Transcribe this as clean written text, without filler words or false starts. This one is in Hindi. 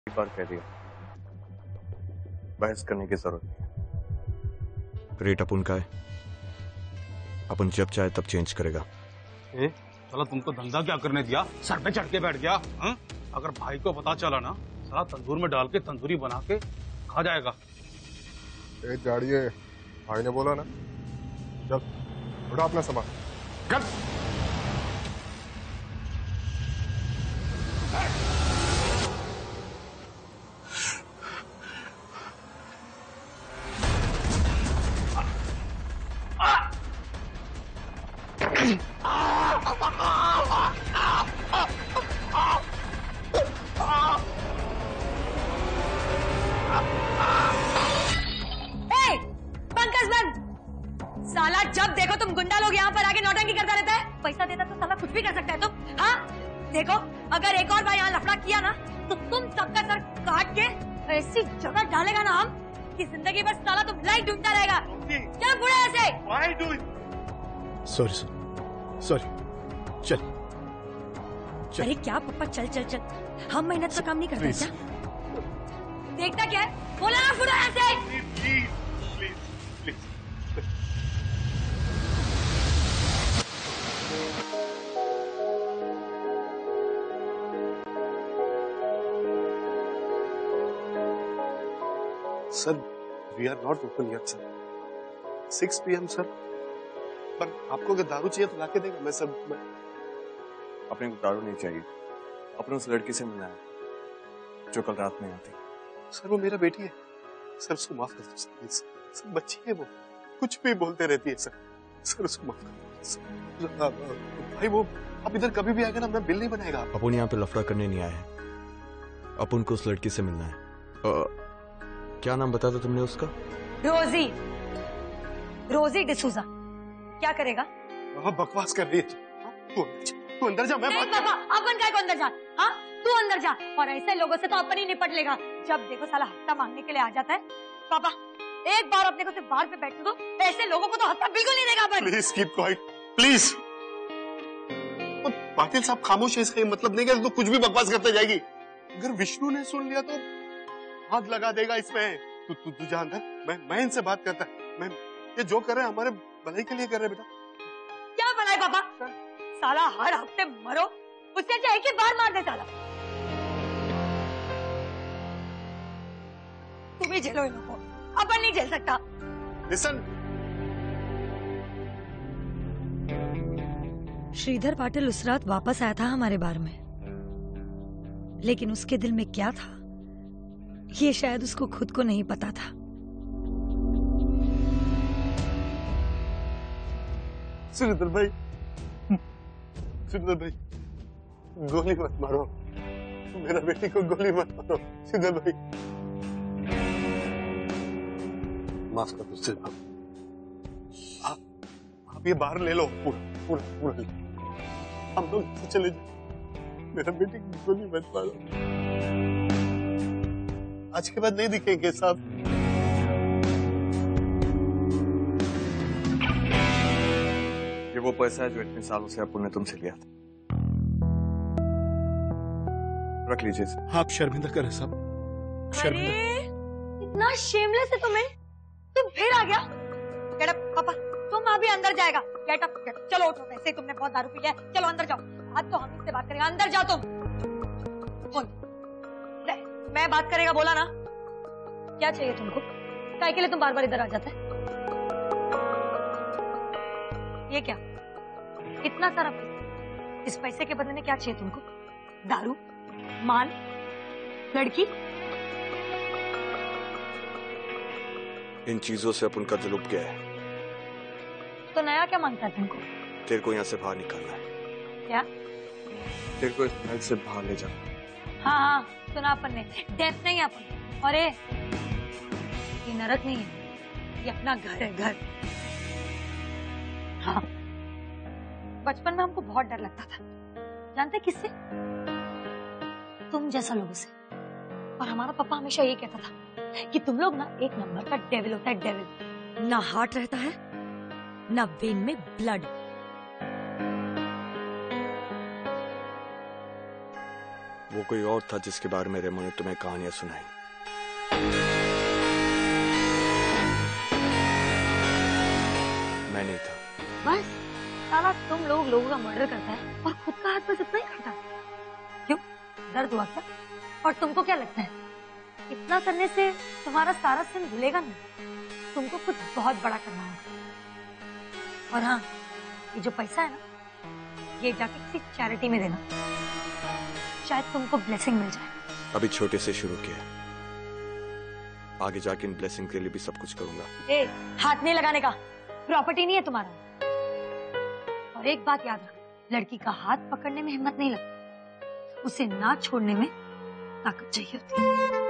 एक बार कह दिया, बहस करने की जरूरत नहीं। रेट अपन का है, अपन जब चाहे तब चेंज करेगा। साला तुमको धंधा क्या करने दिया, सर पे चढ़ के बैठ गया हा? अगर भाई को पता चला ना, साला तंदूर में डाल के तंदूरी बना के खा जाएगा। गाड़िए भाई ने बोला ना, चल उठा अपना सामान। कर। साला जब देखो तुम गुंडा लोग यहाँ पर आके नौटंकी करता रहता है। पैसा देता तो साला कुछ भी कर सकता है तुम। हाँ देखो, अगर एक और बार यहाँ लफड़ा किया ना तो तुम सबका सर काट के ऐसी जगह डालेगा ना हम कि जिंदगी भर साला तुम लाइट ढूंढता रहेगा। क्या बुरा ऐसे? सॉरी सॉरी, चल। अरे क्या पप्पा, चल चल चल, हम मेहनत का काम नहीं करते क्या? देखता क्या है, बोला ना बुरा ऐसे। Sir, we are not open yet sir. 6 PM sir. पर आपको अगर दारू चाहिए तो लाके देगा। मैं सब अपने को दारू नहीं चाहिए, अपने उस लड़की से मिलना है जो कल रात में आई थी। सर वो मेरा बेटी है सर, उसको माफ कर दो सर प्लीज। सर बच्ची है वो, कुछ भी बोलते रहती है सर। सर उसको माफ कर दो। भाई वो आप इधर कभी भी आएगा ना, मैं बिल नहीं बनाएगा। अपन यहाँ पे लफड़ा करने नहीं आए हैं, अपन को उस लड़की से मिलना है। क्या नाम बताया था तुमने उसका? रोजी, रोजी डिसूजा। क्या करेगा? बकवास कर रही है। तू अंदर जा। मैं पापा, अपन काय को अंदर जा। हाँ तू अंदर जा, और ऐसे लोगों से तो अपन ही निपट लेगा। जब देखो साला हफ्ता मांगने के लिए आ जाता है। पापा एक बार अपने को सिर्फ बाहर पे बैठने दो, ऐसे लोगों को तो हफ्ता बिल्कुल नहीं देगा अपन। Please keep quiet please. Patil साहब खामोश है, इसका मतलब नहीं कि तो कुछ भी बकवास करते जाएगी। अगर विष्णु ने सुन लिया तो हाथ लगा देगा इसमें। तू जा अंदर, मैं इनसे बात करता। मैं ये जो कर रहे हैं हमारे भलाई के लिए कर रहे हैं बेटा। क्या भलाई पापा? साला हर हफ्ते मरो, उससे अच्छा एक ही बार मार दे साला। तुम ही झेलो इन लोगों को, अपन नहीं झेल सकता। लिसन, श्रीधर पाटिल उस रात वापस आया था हमारे बार में, लेकिन उसके दिल में क्या था ये शायद उसको खुद को नहीं पता था। श्रीधर भाई, श्रीधर भाई गोली मत मारो, मेरा बेटी को गोली मत मारो। श्रीधर भाई माफ कर दो सिर्फ। आप ये बाहर ले लो, पूरा पूरा पूरा ले। हम लोग चले जाए, मेरा बेटी को गोली मत मारो। आज के बाद नहीं दिखेंगे साहब। ये वो पैसा है जो इतने सालों से अपन ने तुमसे लिया था, रख लीजिए। आप शर्मिंदा करें साहब, शर्मिंदा। इतना शेमलेस है तुम्हें, तुम फिर आ गया। गेट अप पापा, तुम अभी अंदर जाएगा। गेट अप, चलो उठो, वैसे ही तुमने बहुत दारू पी लिया है, चलो अंदर जाओ। आज तो हम इससे बात करेंगे, अंदर जाओ तुम। मैं बात करेगा बोला ना। क्या चाहिए तुमको? काय के लिए तुम बार बार इधर आ जाते हैं? ये क्या इतना सारा पैसा? इस पैसे के बदले में क्या चाहिए तुमको? दारू, माल, लड़की? इन चीजों से अपन का दिल उब गया है। तो नया क्या मांगता है तुमको? तेरे को यहाँ से बाहर निकालना है। क्या? तेरे को इस महल से बाहर ले जाना। हाँ हाँ सुना अपन ने, डेथ नहीं है अपन। और ये नरक नहीं है, ये अपना घर है, घर। हाँ बचपन में हमको बहुत डर लगता था, जानते किससे? तुम जैसा लोगों से। और हमारा पापा हमेशा ये कहता था कि तुम लोग ना एक नंबर का डेविल होता है, डेविल। ना हार्ट रहता है, ना वेन में ब्लड। वो कोई और था जिसके बारे में रेमो ने तुम्हें कहानियां सुनाई। मैं नहीं था। बस साला तुम लोगों का मर्डर करता है और खुद का हाथ बस इतना ही करता है। क्यों, दर्द हुआ क्या? और तुमको क्या लगता है इतना करने से तुम्हारा सारा सिन धुलेगा नहीं? तुमको कुछ बहुत बड़ा करना होगा। और हाँ, ये जो पैसा है ना, ये जाके किसी चैरिटी में देना, शायद तुमको ब्लेसिंग मिल जाए। अभी छोटे से शुरू किया, आगे जाके इन ब्लेसिंग के लिए भी सब कुछ करूंगा। ए, हाथ नहीं लगाने का, प्रॉपर्टी नहीं है तुम्हारा। और एक बात याद रख, लड़की का हाथ पकड़ने में हिम्मत नहीं लगती, उसे ना छोड़ने में ताकत चाहिए होती है।